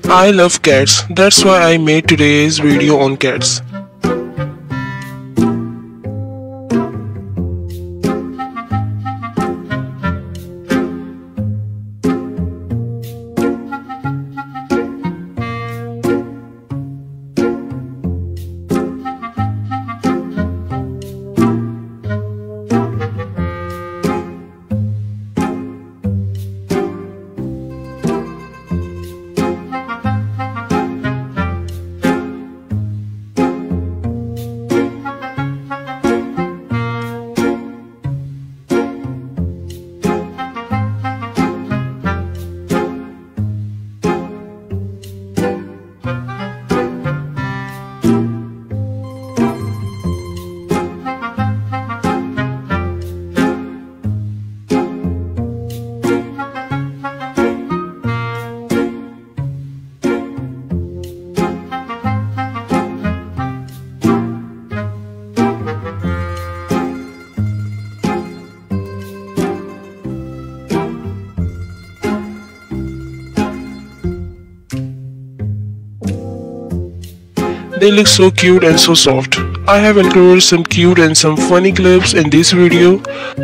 I love cats. That's why I made today's video on cats. They look so cute and so soft. I have included some cute and some funny clips in this video.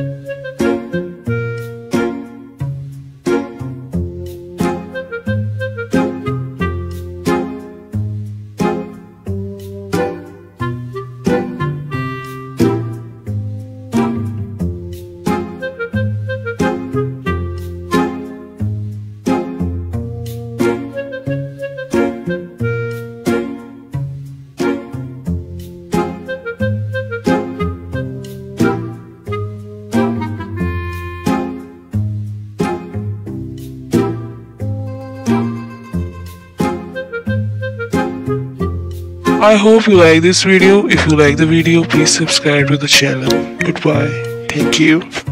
I hope you like this video. If you like the video, please subscribe to the channel. Goodbye. Thank you.